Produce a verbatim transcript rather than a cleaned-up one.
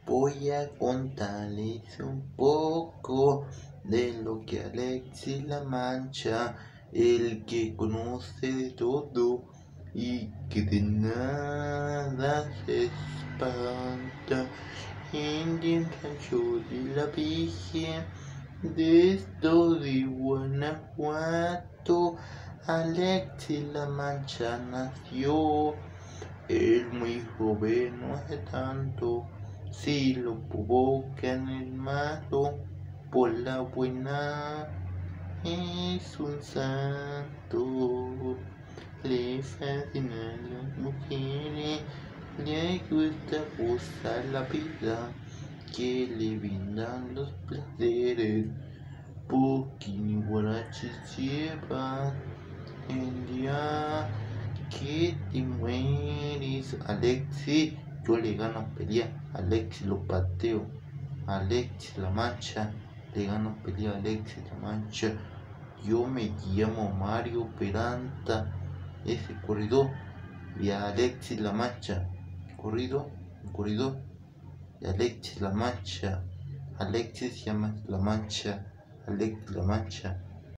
Voy a contarles un poco de lo que Alexis La Mancha, el que conoce de todo y que de nada se espanta, en el rancho de la Virgen de esto de Guanajuato. Alexis La Mancha nació, es muy joven, no hace tanto. Si lo provocan el malo, por la buena es un santo. Le fascinan las mujeres, le gusta gozar la vida que le brindan los placeres, porque ni guaraches lleva el día que te mueres. Alexis, yo le gano a pelea, Alexis lo pateo, Alexis La Mancha, le gano pelea a Alexis La Mancha. Yo me llamo Mario Peralta, ese corredor, y a Alexis La Mancha, corrido, corrido, y Alexis La Mancha, Alexis llama La Mancha, Alexis La Mancha.